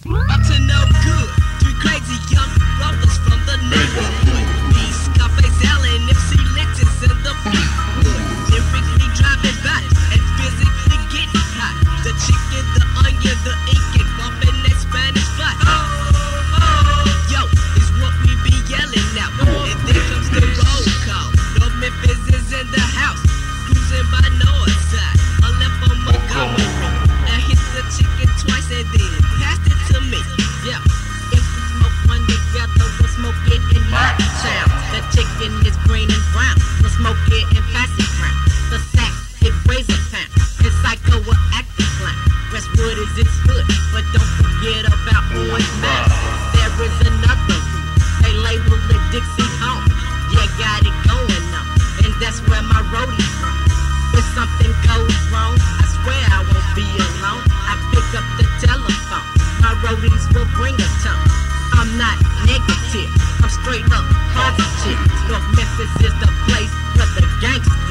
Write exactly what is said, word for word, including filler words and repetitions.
Up to no good. Three crazy young brothers from the neighborhood. These Scarface Allen, if she lectures in the Fleetwood. Lyrically driving by and physically getting hot. The chicken, the onion, the ink, and bumping that Spanish fly. Oh, oh, yo, is what we be yelling now. And there comes the roll call. North Memphis is in the house. Cruising by north side. I left on Montgomery. I hit the chicken twice and then passed it to me. Yeah, if we smoke one together, we'll smoke it in my town. The chicken is green and brown. We'll smoke it and pass it round. The sack, it weighs a pound. And Psycho will act the clown. Westwood is its hood, but don't forget about Orange Mountain. There is another route. They label it Dixie Home. Yeah, got it going on, and that's where my roadie's from. If something goes wrong, I swear I won't be alone. I pick up the telephone. My roadies will bring a tone. I'm not negative. I'm straight up positive. North Memphis is the place where the gangsters